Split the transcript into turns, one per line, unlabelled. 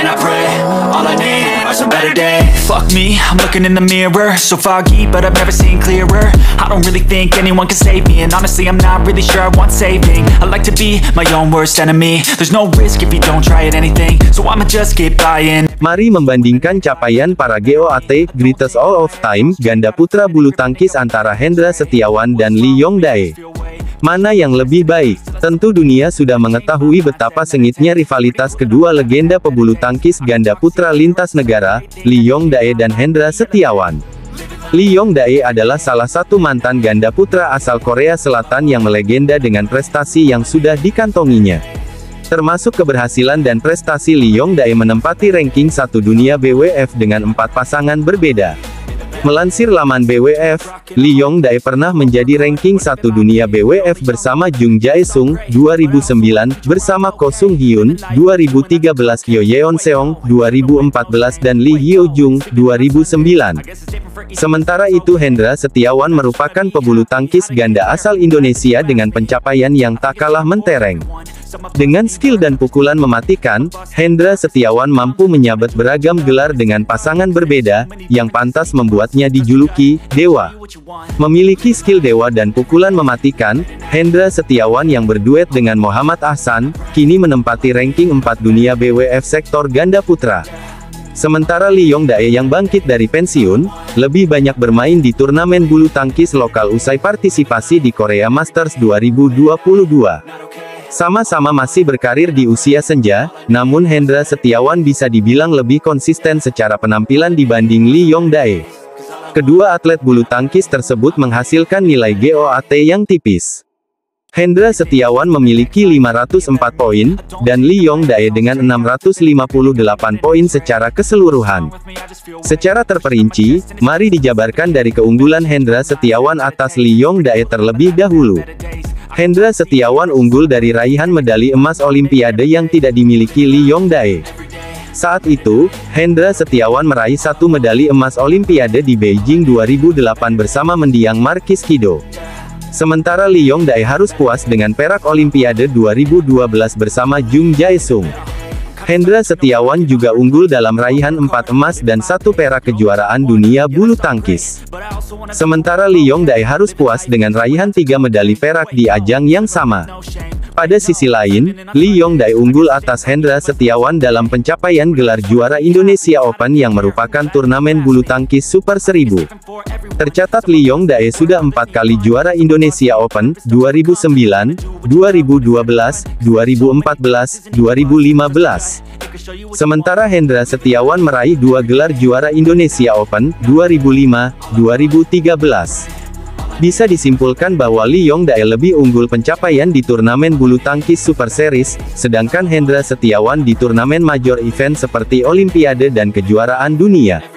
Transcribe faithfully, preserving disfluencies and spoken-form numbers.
and I pray, all I need are some better days. Fuck me, I'm looking in the mirror, so foggy, but I've never seen clearer. I don't really think anyone can save me, and honestly I'm not really sure I want saving. I like to be my own worst enemy. There's no risk if you don't try at anything, so I'ma just keep buying.
Mari membandingkan capaian para G O A T, Greatest All of Time, ganda putra bulu tangkis antara Hendra Setiawan dan Lee Yong-dae. Mana yang lebih baik? Tentu dunia sudah mengetahui betapa sengitnya rivalitas kedua legenda pebulu tangkis ganda putra lintas negara, Lee Yong-dae dan Hendra Setiawan. Lee Yong-dae adalah salah satu mantan ganda putra asal Korea Selatan yang melegenda dengan prestasi yang sudah dikantonginya. Termasuk keberhasilan dan prestasi Lee Yong-dae menempati ranking satu dunia B W F dengan empat pasangan berbeda. Melansir laman B W F, Lee Yong-dae pernah menjadi ranking satu dunia B W F bersama Jung Jae-sung, dua ribu sembilan, bersama Ko Sung-hyun, dua ribu tiga belas, Yo Yeon-seong, dua ribu empat belas dan Lee Hyo-jung, dua ribu sembilan. Sementara itu Hendra Setiawan merupakan pebulu tangkis ganda asal Indonesia dengan pencapaian yang tak kalah mentereng. Dengan skill dan pukulan mematikan, Hendra Setiawan mampu menyabet beragam gelar dengan pasangan berbeda, yang pantas membuatnya dijuluki Dewa. Memiliki skill dewa dan pukulan mematikan, Hendra Setiawan yang berduet dengan Muhammad Ahsan, kini menempati ranking empat dunia B W F sektor ganda putra. Sementara Lee Yong-dae yang bangkit dari pensiun, lebih banyak bermain di turnamen bulu tangkis lokal usai partisipasi di Korea Masters dua ribu dua puluh dua. Sama-sama masih berkarir di usia senja, namun Hendra Setiawan bisa dibilang lebih konsisten secara penampilan dibanding Lee Yong-dae. Kedua atlet bulu tangkis tersebut menghasilkan nilai G O A T yang tipis. Hendra Setiawan memiliki lima ratus empat poin, dan Lee Yong-dae dengan enam ratus lima puluh delapan poin secara keseluruhan. Secara terperinci, mari dijabarkan dari keunggulan Hendra Setiawan atas Lee Yong-dae terlebih dahulu. Hendra Setiawan unggul dari raihan medali emas Olimpiade yang tidak dimiliki Lee Yong-dae. Saat itu, Hendra Setiawan meraih satu medali emas Olimpiade di Beijing dua ribu delapan bersama mendiang Markis Kido. Sementara Lee Yong-dae harus puas dengan perak Olimpiade dua ribu dua belas bersama Jung Jae-sung. Hendra Setiawan juga unggul dalam raihan empat emas dan satu perak kejuaraan dunia bulu tangkis. Sementara Lee Yong-dae harus puas dengan raihan tiga medali perak di ajang yang sama. Pada sisi lain, Lee Yong-dae unggul atas Hendra Setiawan dalam pencapaian gelar juara Indonesia Open yang merupakan turnamen bulu tangkis Super seribu. Tercatat Lee Yong-dae sudah empat kali juara Indonesia Open, dua ribu sembilan, dua ribu dua belas, dua ribu empat belas, dua ribu lima belas. Sementara Hendra Setiawan meraih dua gelar juara Indonesia Open, dua ribu lima, dua ribu tiga belas. Bisa disimpulkan bahwa Lee Yong-dae lebih unggul pencapaian di turnamen bulu tangkis Super Series, sedangkan Hendra Setiawan di turnamen major event seperti Olimpiade dan kejuaraan dunia.